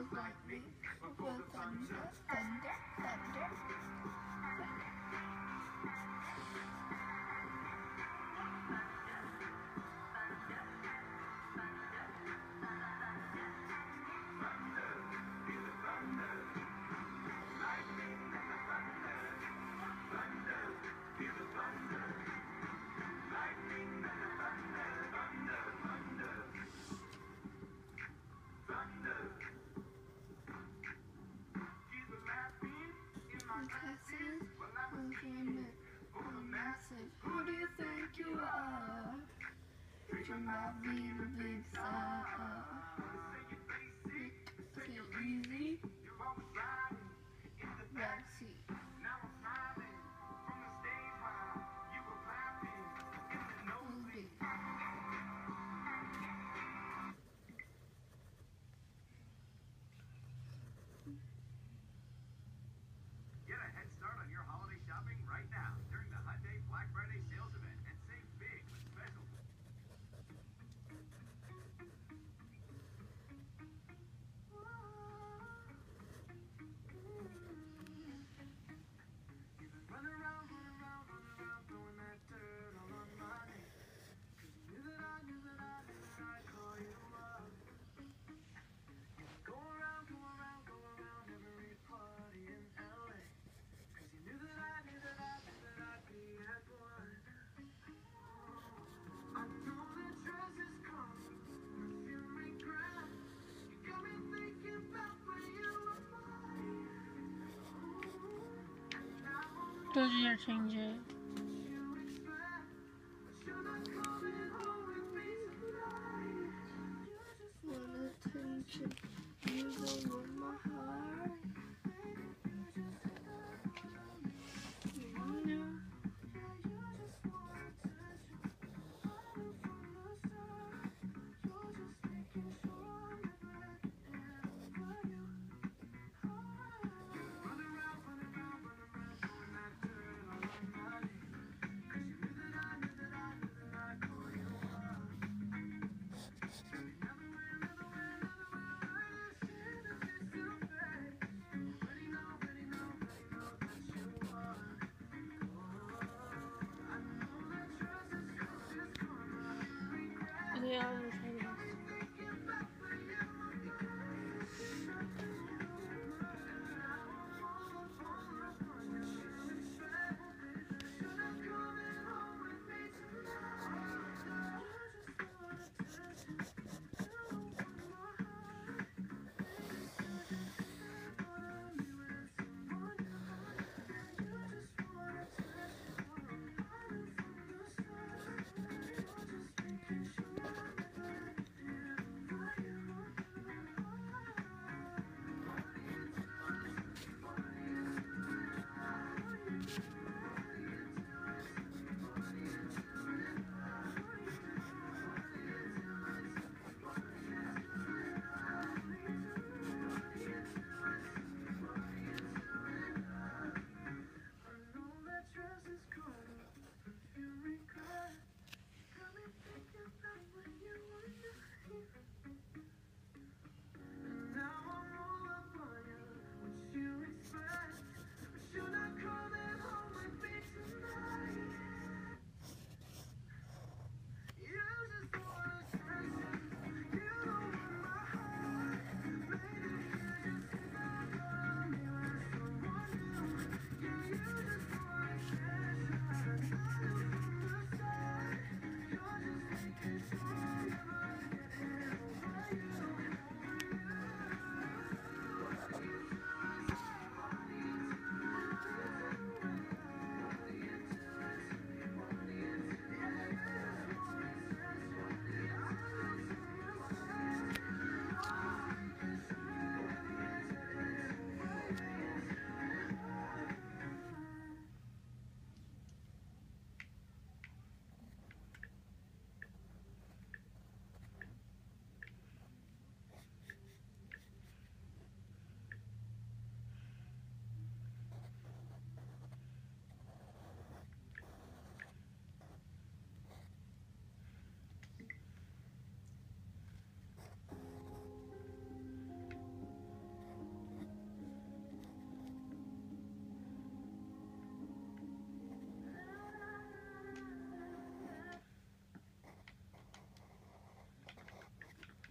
with lightning, with thunder, thunder, thunder, thunder. Massive. Who do you think you are? You might be the big star. Is it easy? Backseat. Get a head start on your holiday shopping right now during the Hyundai Black Friday sales event and save big with special. Run around, throwing that dirt all on my name. 'Cause you knew that I'd call you up. Go around every party in LA. 'Cause you knew that I'd be at one. I know that trust is coming, but you regret. You got me thinking about when you were mine. Does your change it? You expect, but you're not coming home with me tonight. Want attention? You don't want my heart. You know. Yeah, I'm trying this.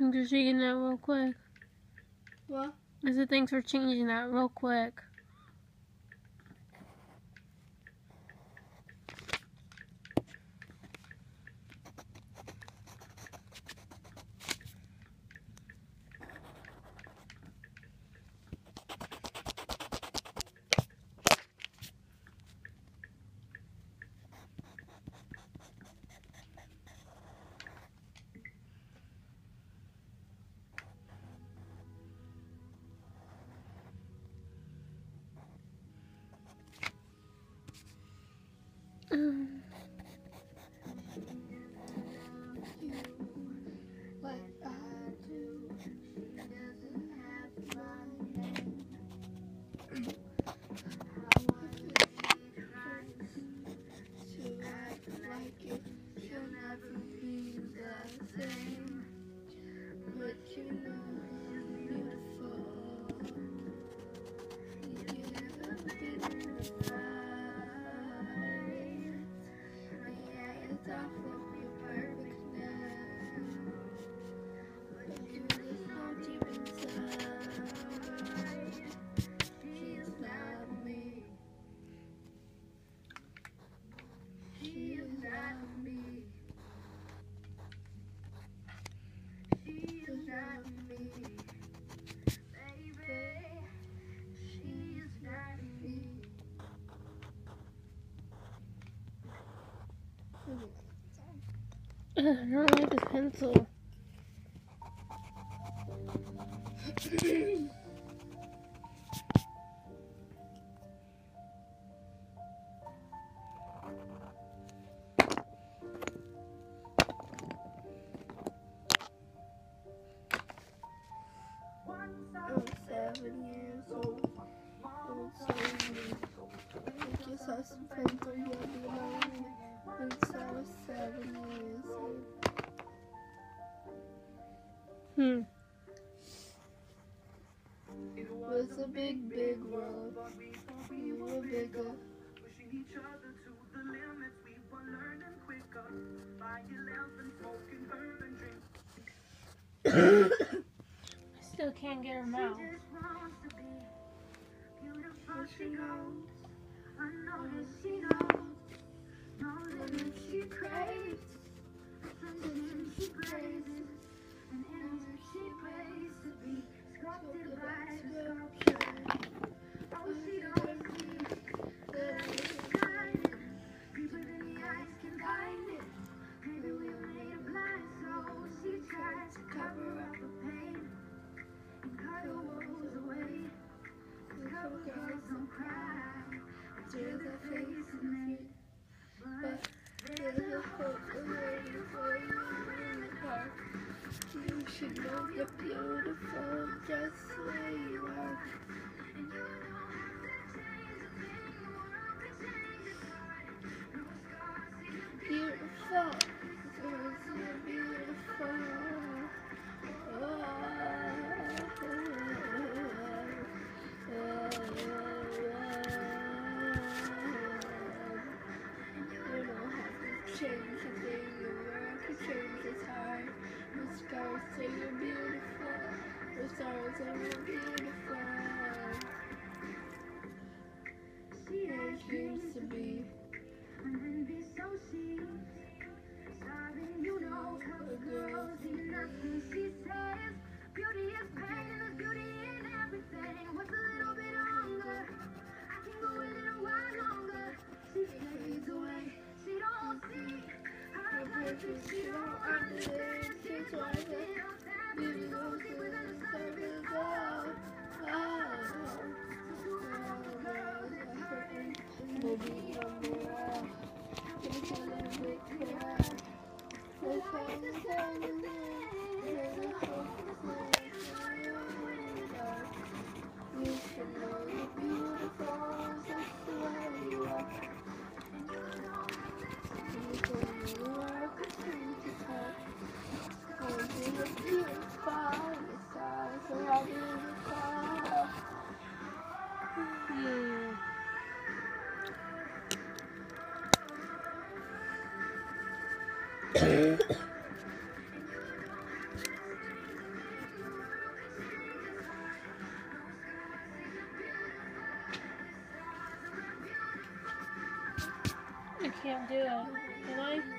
I'm just changing that real quick. What? I said thanks for changing that real quick. Like I do, she doesn't have my name. How I tries to act like it, she'll never be the same. But you know she's beautiful. You have been refined. Yeah, it's awful, you're perfect now. But you just know deep inside, she's not me. She is not me. She is not me. Baby, she is not me. I don't like this pencil. I'm 7 years old. I'm so new. I guess I spent the year alone since I was 7 years old. It was a big, big world. We were bigger. Pushing each other to the limits, we were learning quicker. By 11, smoking herb and drink. I still can't get her out. She just wants to be beautiful, she knows. Unnoticed, she knows. No limits, she craves. Something she praises. An answer she prays to be sculpted by sculpture. Oh, she don't see that it's shining. Deeper than the eyes can find it. Maybe we were made of blind, so she tries to cover up the pain and cut her woes away. Couple girls don't cry until their face is made. But there's a hope waiting for you in the dark. You should know you're beautiful just the way you are. And you don't have to change a thing. The world can change its heart. No scars, see you Beautiful, because you're beautiful. You don't have to change a thing. Your world can change its heart. No scars, say you're beautiful. No stars, say you're beautiful. she has It used to be. and then be so sweet. Starving, you know, cause girls see nothing. She says, beauty is pain and there's beauty in everything. What's a little bit longer? I can go a little while longer. She fades away, she don't see her perfect, she don't understand. She's trying to help that beauty goes deeper than the surface. Maybe I'm wrong. It's a little bit cry. It's all the time in you should know you're beautiful just the way you are. You are a change of heart. Oh, you're beautiful. Your stars are all beautiful. I can't do it. Can I?